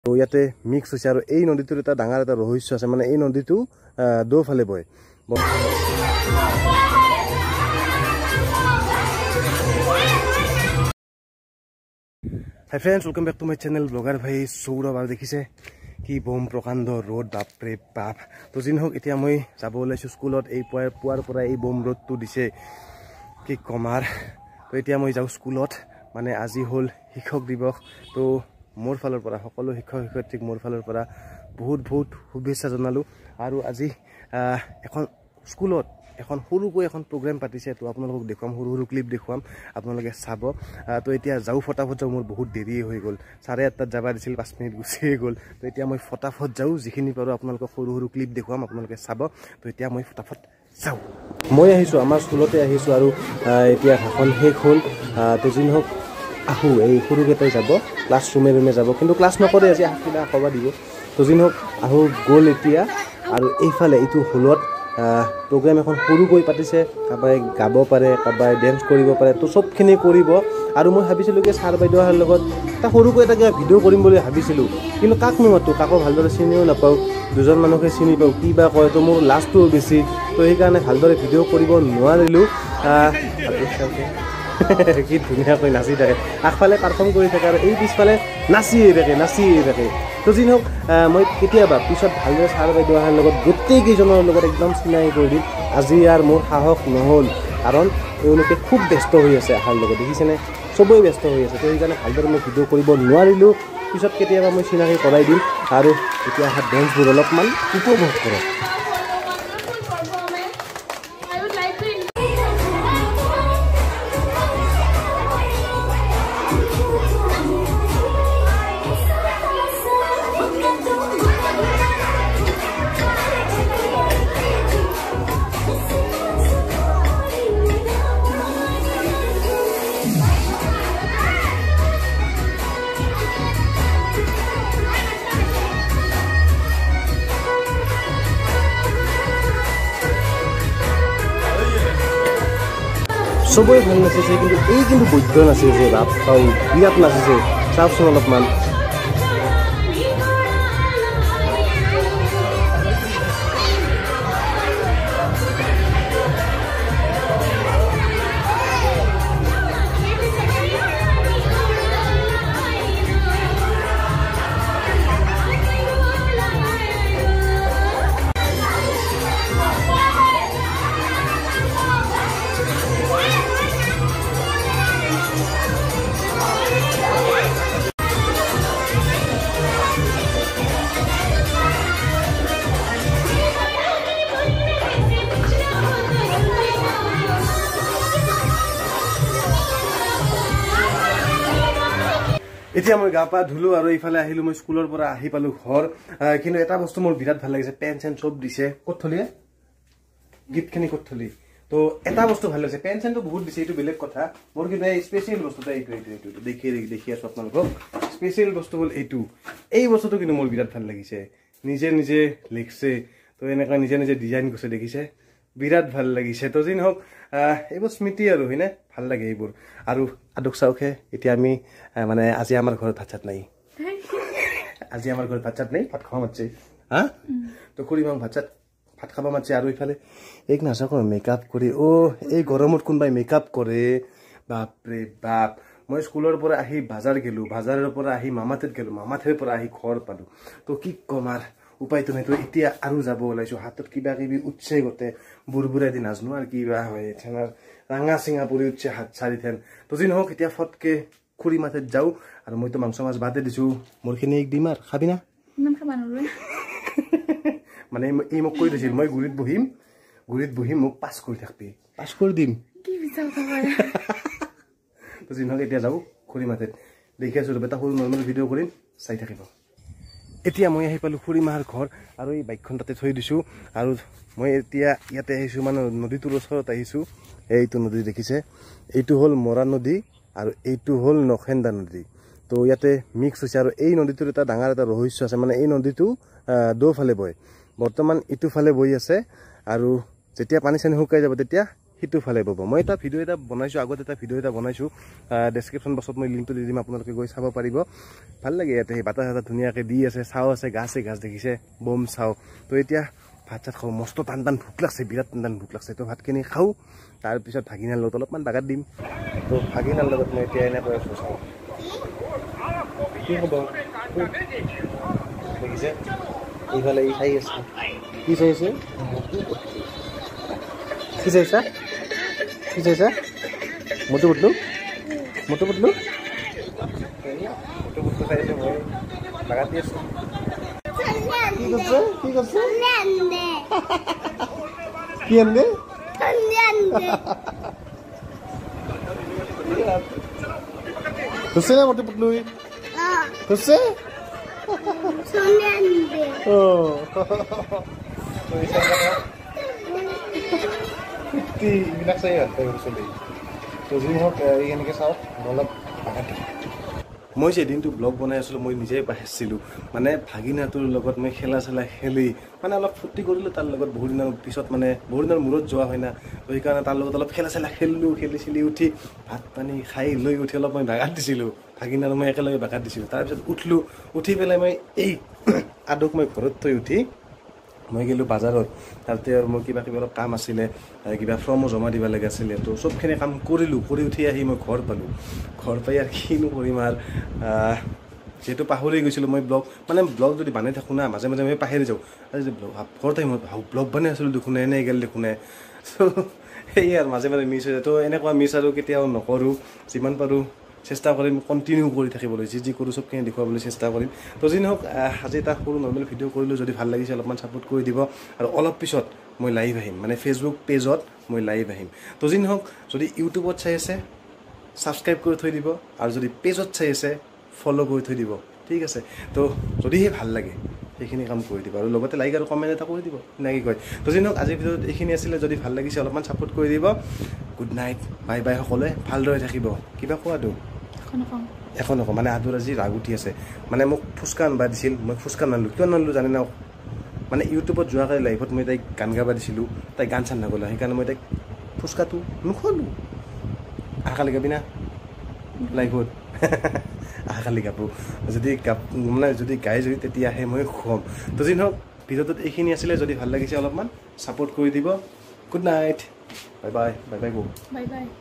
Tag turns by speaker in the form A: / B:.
A: তো ইয়াতে মিক্স হৈছে আৰু এই নদীটোৰ এটা ডাঙৰ এটা ৰহস্য আছে মানে এই নদীটো দোফালে বয় Hi friends, welcome back to my channel Blogger Bhai Saurabh আৰু দেখিছে কি বম প্ৰকাণ্ড ৰ'দ বাপৰে বাপ তো জিন হওক এতিয়া মই যাব ওলাইছো স্কুলত এই পুৱাৰ পৰা এই বম ৰ'দটো দিছে কি কমাৰ তো এতিয়া মই যাওঁ স্কুলত মানে আজি হ'ল শিক্ষক দিৱস তো মোৰ ফালৰ পৰা সকলো শিক্ষক শিক্ষয়িত্ৰীক মোৰ ফালৰ পৰা বহুত বহুত শুভেচ্ছা জনালো আৰু আজি এখন স্কুলত এখন সৰুকৈ এখন প্ৰগ্ৰাম পাতিছে তো আপোনালোকক দেখুৱাম সৰু ক্লিপ দেখুৱাম আপোনালোকে চাব তো এতিয়া যাও ফটাফট যাও মোৰ বহুত দেৰি হৈ গ'ল 8:30 যাব দিছিল 5 মিনিট গুচি গ'ল তো এতিয়া মই ফটাফট যাও যিখিনি পাৰো আপোনালোকক সৰু ক্লিপ দেখুৱাম আপোনালোকে চাব তো এতিয়া মই ফটাফট যাও মই আহিছো আমাৰ স্কুলতে আহিছো আৰু এতিয়া ভাষণ শেষ হ'ল তো জিন হওক আহু এই সৰুকেইটাই যাব ক্লাছ ৰুমে যাব কিন্তু ক্লাছ নকৰে আজি কিবা ক'বা দিব তো জিন হওক আহু গ'ল এতিয়া আৰু এইফালে এইটো হলত প্ৰগ্ৰাম এখন সৰুকৈ পাতিছে কাবাই গাব পাৰে কাবাই ডেন্স কৰিব পাৰে তো সবখিনি কৰিব আৰু মই ভাবিছিলোঁ কি ছাৰ বাইদেউৰ লগত এটা সৰুকৈ এটা কিবা ভিডিঅ' কৰিম বুলি ভাবিছিলোঁ কিন্তু কাক নোমাতো কাকো ভালদৰে চিনিও নাপাওঁ দুজন মানুহকে চিনি পাওঁ কি বা কয় তো মোৰ লাজটোও বেছি তো সেইকাৰণে ভালদৰে ভিডিঅ' কৰিব নোৱাৰিলোঁ কি ধুনীয়াকৈ নাচি থাকে আগফালে পাৰফৰ্ম কৰি থাকে আৰু এই পিছফালে নাচিয়ে থাকে তো যি নহওক মই কেতিয়াবা পিছত ভালদৰে ছাৰ বাইদেউ অহাৰ লগত গোটেইকেইজনৰ লগত একদম চিনাকি কৰি দিম আজি আৰু মোৰ সাহস নহ'ল কাৰণ তেওঁলোকে খুব ব্যস্ত হৈ আছে অহাৰ লগত দেখিছেনে চবেই ব্যস্ত হৈ আছে তো সেইকাৰণে ভালদৰে মই ভিডিঅ' কৰিব নোৱাৰিলোঁ পিছত কেতিয়াবা মই চিনাকি কৰাই দিম আৰু এতিয়া অহা ডেন্সবোৰ অলপমান উপভোগ কৰক সবই ভাল নাচিছে কিন্তু এই কিন্তু বৈদ্য নাচিছে বাপ বিৰাট নাচিছে চাওকচোন অলপমান এতিয়া মই গা পা ধুলো আৰু ইফালে আহিলো মই স্কুলৰ পৰা আহি পালো ঘৰ কিন্তু এটা বস্তু মোৰ বিৰাট ভাল লাগিছে পেন চেন চব দিছে ক'ত থলিয়ে গিফ্টখিনি ক'ত থলি তো এটা বস্তু ভাল লাগিছে পেন চেনটো বহুত দিছে এইটো বেলেগ কথা মোৰ কিন্তু এই স্পেচিয়েল বস্তুটা এইটো দেখি আছো আপোনালোকক স্পেচিয়েল বস্তু হ'ল এই বস্তুটো কিন্তু মোৰ বিৰাট ভাল লাগিছে নিজে লিখছে তো এনেকুৱা নিজে ডিজাইন কৰিছে দেখিছে বিৰাট ভাল লাগিছে তো যি নহওক এইবোৰ স্মৃতি আৰু হয়নে ভাল লাগে এইবোৰ আৰু আদক চাওকে এতিয়া আমি মানে আজি আমাৰ ঘৰত ভাত চাত নাই ভাত খাব মাতছে হা তো খুৰী মাক ভাত খাব মাতছে আৰু ইফালে এক নাচাক মেকআপ কৰি এই গৰমত কোনোবাই মেকআপ কৰে বাপৰে বাপ মই স্কুলৰ পৰা আহি বাজাৰ গেলো বাজাৰৰ পৰা আহি মামাথেত গেলো মামাথেৰ পৰা আহি ঘৰ পালো তো কি কমাৰ উপায়তো নাই তো এতিয়া আৰু যাব ওলাইছো হাতত কিবা কিবি উঠছে গোটে বুৰবুৰাই দি নাজনো আৰু কিবা হয় ঠেঙাৰ ৰাঙা চিঙা পৰি উঠছে হাত চাৰি ঠেন তো যি নহওক এতিয়া ফটকে খুৰী মাথেত যাওঁ আৰু মইতো মাংস মাছ বাদে দিছো মোৰখিনি এক দিম আৰু খাবি না মানে এই মোক কৈ দিছিল মই গুৰিত বহিম মোক পাছ কৰি থাকবি পাছ কৰি দিম তো যি নহওক এতিয়া যাওঁ খুৰী মাথেত দেখি আছো এটা সৰু নৰ্মেল ভিডিঅ' কৰিম চাই থাকিব এতিয়া মই আহি পালো খুৰী মাৰ ঘৰ আৰু এই বাইকখন তাতে থৈ দিছো আৰু মই এতিয়া ইয়াতে আহিছো মানে নদীটোৰ ওচৰত আহিছো এইটো নদী দেখিছে এইটো হ'ল মৰা নদী আৰু এইটো হ'ল নখেন্দা নদী তো ইয়াতে মিক্স হৈছে আৰু এই নদীটোৰ এটা ডাঙৰ এটা ৰহস্য আছে মানে এই নদীটো দোফালে বয় বৰ্তমান ইটো ফালে বৈ আছে আৰু যেতিয়া পানী চানি শুকাই যাব তেতিয়া সিটো ফালে পাব মই এটা ভিডিঅ' এটা বনাইছোঁ আগত এটা ভিডিঅ' এটা বনাইছোঁ ডেছক্ৰিপশ্যন বক্সত মই লিংকটো দি দিম আপোনালোকে গৈ চাব পাৰিব ভাল লাগে ইয়াতে সেই বাতাহ চাতাহ ধুনীয়াকৈ দি আছে চাও আছে গাছ দেখিছে বম চাও তো এতিয়া ভাত চাত খাওঁ মস্ত টান টান ভোক লাগছে বিৰাট টান টান ভোক লাগছে তো ভাতখিনি খাওঁ তাৰপিছত ভাগিনাৰ লগত অলপমান বাগাত দিম তো ভাগিনাৰ লগত মই এতিয়া এনেকৈ আছোঁ চাওঁ কি হ'ব দেখিছে এইফালে এই চাই আছে কি চাইছে কি চাইছা কি চাইছা মোটু পুতলু মোটু পুতলু মোটু পুতলু চাইছে মই বাগাত দি আছোঁ কি করছে কি করছে কি আনবে খুশি না মোটু পুতলু খুশি ও এইবিলাক চাই চলি তো যি হওক এনেকৈ চাওক অলপ মই যে দিনটো ব্লগ বনাই আছিলোঁ মই নিজেই পাইছিলোঁ মানে ভাগিনাটোৰ লগত মই খেলা চেলা খেলি মানে অলপ ফূৰ্তি কৰিলোঁ তাৰ লগত বহুত দিনৰ পিছত মানে বহুত দিনৰ মূৰত যোৱা হয় না তো সেইকাৰণে তাৰ লগত অলপ খেলা চেলা খেলিলোঁ খেলি চেলি উঠি ভাত পানী খাই লৈ উঠি অলপ মই বাগাত দিছিলোঁ ভাগিনাৰ মই একেলগে বাগাত দিছিলোঁ তাৰপিছত উঠলোঁ উঠি পেলাই মই এই আদুক মই ঘৰত থৈ উঠি মই গ'লোঁ বাজাৰত তাতে আৰু মোৰ কিবা কিবি অলপ কাম আছিলে কিবা ফৰ্মো জমা দিব লগা আছিলে তো চবখিনি কাম কৰিলোঁ কৰি উঠি আহি মই ঘৰ পালোঁ ঘৰ পাই আৰু কিনো কৰিম আৰু যিহেতু পাহৰি গৈছিলোঁ মই ব্লগ যদি বানাই থাকোঁ না মাজে মাজে মই পাহৰি যাওঁ আজি ঘৰত আহি মই ব্লগ বনাই আছিলোঁ দেখোনে এনে গ'ল দেখোনে চ' সেয়ে আৰু মাজে মাজে মিছ হৈ যায় তো এনেকুৱা মিছ আৰু কেতিয়াও নকৰোঁ যিমান পাৰোঁ চেষ্টা কৰিম কণ্টিনিউ কৰি থাকিবলৈ যি কৰোঁ চবখিনি দেখুৱাবলৈ চেষ্টা কৰিম তো যি নহওক আজি এটা সৰু নৰ্মেল ভিডিঅ' কৰিলোঁ যদি ভাল লাগিছে অলপমান ছাপোৰ্ট কৰি দিব আৰু অলপ পিছত মই লাইভ আহিম মানে ফেচবুক পেজত মই লাইভ আহিম তো যি নহওক যদি ইউটিউবত চাই আছে ছাবস্ক্ৰাইব কৰি থৈ দিব আৰু যদি পেজত চাই আছে ফ'ল' কৰি থৈ দিব ঠিক আছে তো যদিহে ভাল লাগে সেইখিনি কাম কৰি দিব আৰু লগতে লাইক আৰু কমেণ্ট এটা কৰি দিব নেকি কয় তো যি নহওক আজিৰ ভিডিঅ'ত এইখিনি আছিলে যদি ভাল লাগিছে অলপমান ছাপোৰ্ট কৰি দিব গুড নাইট বাই বাই সকলোৱে ভালদৰে থাকিব কিবা কোৱাটো এখন নকওঁ মানে আদুৰ আজি ৰাগ উঠি আছে মানে মোক ফুচকা আনবা দিছিল মই ফুচকা নানিলোঁ কিয় নানিলোঁ জানে না মানে ইউটিউবত যোৱাকালি লাইভত মই তাইক গান গাব দিছিলোঁ তাই গান চান নগ'লে সেইকাৰণে মই তাইক ফুচকাটো নোখোৱালোঁ আহাকালি গাবি না লাইভত আহাকালি গাব যদি গাই যদি তেতিয়াহে মই খুৱাম তো যি নহওক ভিডিঅ'টোত এইখিনি আছিলে যদি ভাল লাগিছে অলপমান ছাপোৰ্ট কৰি দিব good night bye bye bye bye গো
B: বাই বাই